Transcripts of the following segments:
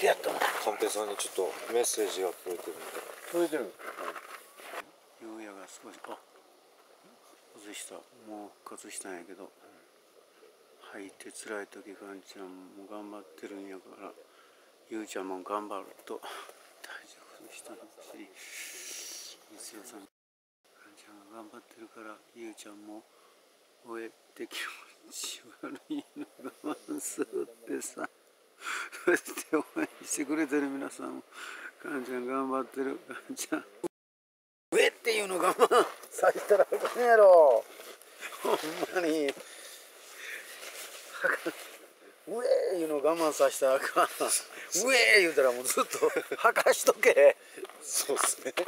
てやったの。 寛平さんにちょっとメッセージが届いてるんで。 届いてる。夕夜が少し外した、もう復活したんやけど、吐いて辛い時ガンちゃんも頑張ってるんやから、ゆうちゃんも頑張ると大丈夫でしたのし、西尾さんガンちゃんが頑張ってるから、ゆうちゃんも終えて気持ち悪いの我慢するってさ、そうやって応援してくれてる皆さんも、ガンちゃん頑張ってる、ガンちゃん上っていうの我慢させたらあかんやろ、ほんまに上いうの我慢させたらあかん、上言うたらもうずっと吐かしとけ。 そうですね。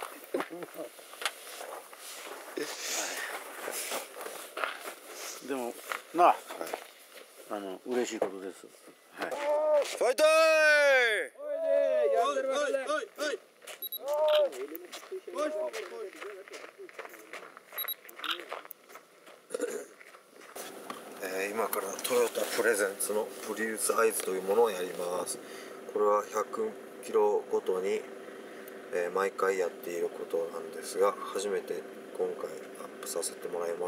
でもなあ、嬉しいことです。はい。 ファイトー今からトヨタプレゼンツのプリウスアイズというものをやります。これは100キロごとに、毎回やっていることなんですが、初めて今回アップさせてもらいます。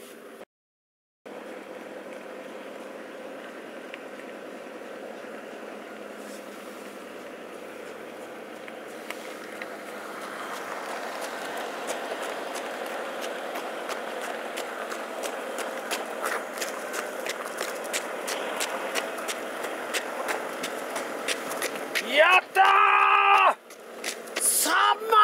やったー！3万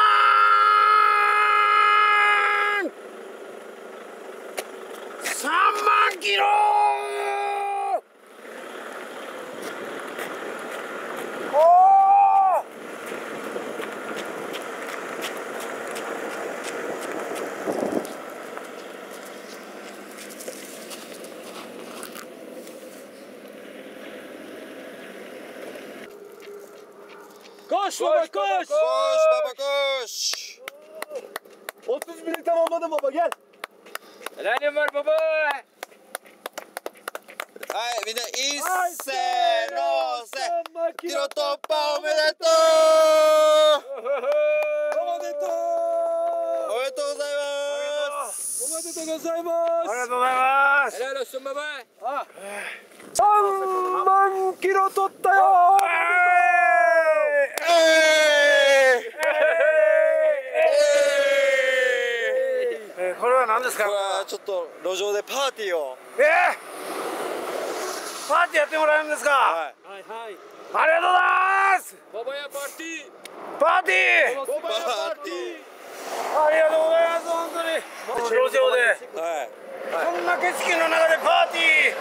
！3万キロー！おー！Koş baba koş! Koş baba koş! 30 bin tamamladım baba gel. Helalim var baba. はい、みんな一斉のせキロ突破おめでとうおめでとうおめでとうございます。 おめでとうございます。ありがとうございます。3万キロ取ったよ。これは何ですか。 これはちょっと路上でパーティーを。 パーティーやってもらえるんですか。 はい。 はいはい。ありがとうございます。 ババヤパーティー。 パーティー。 パーティー。 ありがとうございます。本当に。路上で。 はい。 こんな景色の中でパーティー。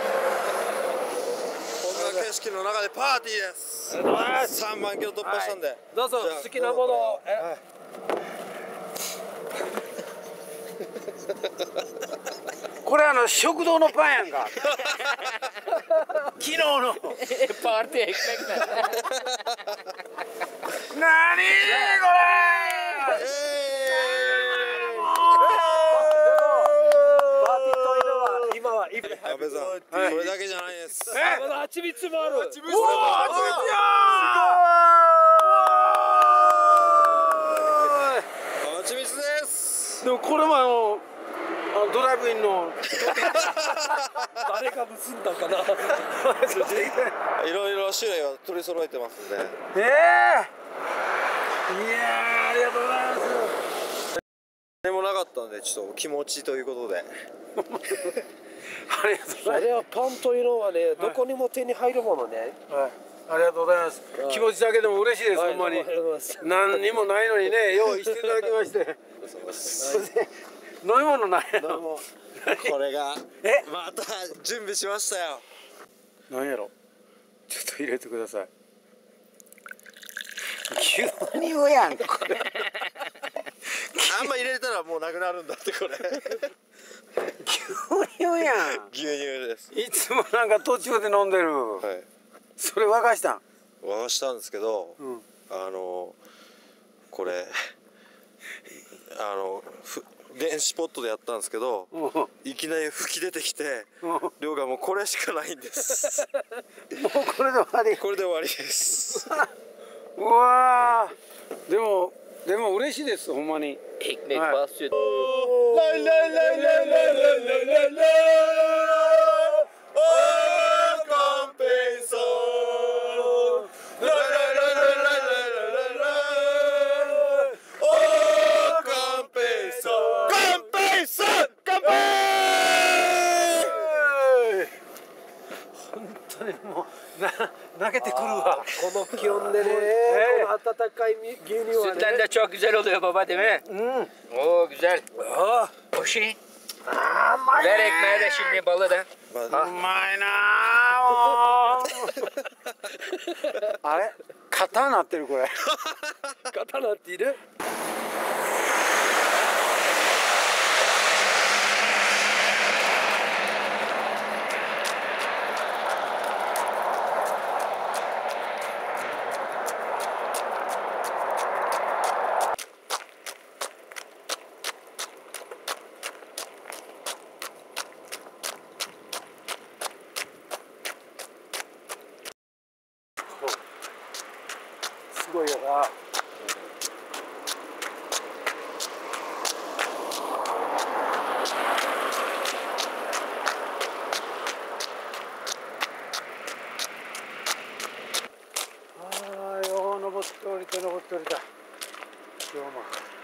こんな景色の中でパーティーです。3万キロ突破したんで。 どうぞ好きなものを。これ食堂のパンやんか。昨日のパーティーekmekね。 なにこれ。パーティーというのは今は阿部さん、これだけじゃないです。 まだ蜂蜜もある。 おお、蜂蜜や。 蜂蜜です。 でもこれもドライブインの誰が盗んだかな。 いろいろ種類は取り揃えてますんで。 いやー、ありがとうございます。 何もなかったんで、ちょっと気持ちということで。 ありがとうございます。 それはパンというのはね、どこにも手に入るものね。 はい、ありがとうございます。気持ちだけでも嬉しいです、ほんまに。何にもないのにね、用意していただきまして。飲み物ないやろ。 これがまた準備しましたよ。 何やろ。ちょっと入れてください。牛乳やんこれ。 あんま入れたらもうなくなるんだってこれ。 牛乳やん。 牛乳です。 いつもなんか途中で飲んでる。 はい。 それ沸かしたん。 沸かしたんですけど、これ電子ポットでやったんですけど、いきなり吹き出てきて、量がもうこれしかないんです。 もうここれで終わり。 これで終わりです。 うわー、でも嬉しいです、ほんまに。 Ekmek Evet. bal süt. 泣けてくるわ。 この気温de ne,この温かい牛乳は Sütler ね de çok güzel oluyor baba değil mi? Oo güzel. Hoşi. Ver ekmeği de şimdi balı da. うまいなあ。あれ、型なってるこれ。 型なっている。すごいよな。ああ、よう登って降りて登って降りた。今日も。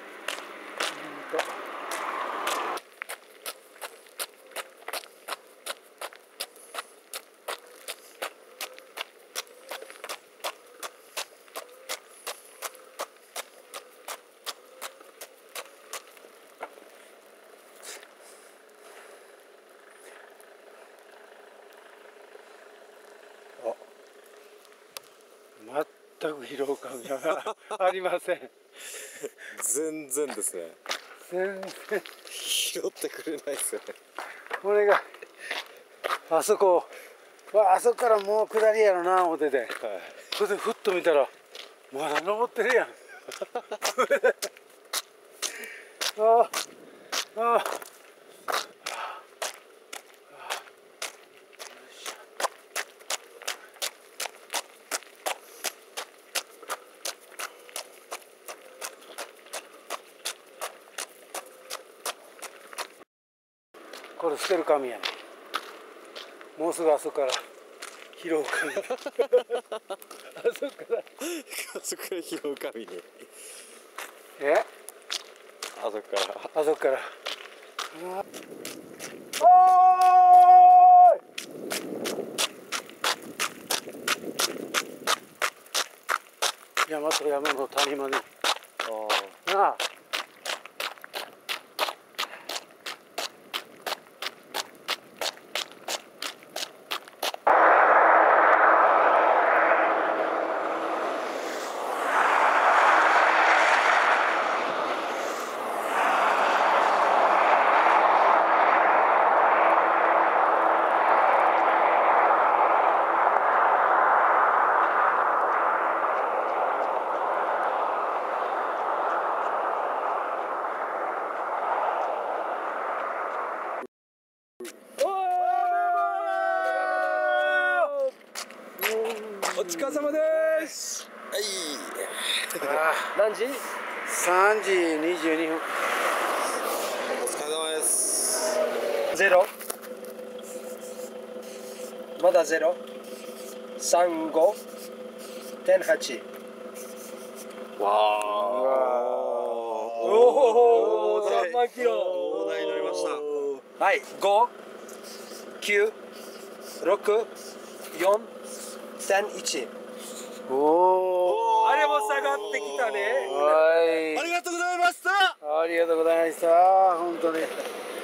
全く疲労感がありません。 全然ですね。 全然。 拾ってくれないですよね。 これがあそこ、あそこからもう下りやろな思ってて、それでふっと見たらまだ登ってるやん。ああ。これ捨てる紙やね。もうすぐあそこから拾う紙。あそこから拾う紙に。あそこから。 あそこから。おーい。山と山の谷間に。なあ。 お疲れ様です。 はい。 何時 3時22分。 お疲れ様です。 ゼロまだゼロ35.8。 わおお3キロ大台に乗りました。 はい5 9 6 4.1。 おお。 あれも下がってきたね。 はい。 ありがとうございました。 ありがとうございました。本当に。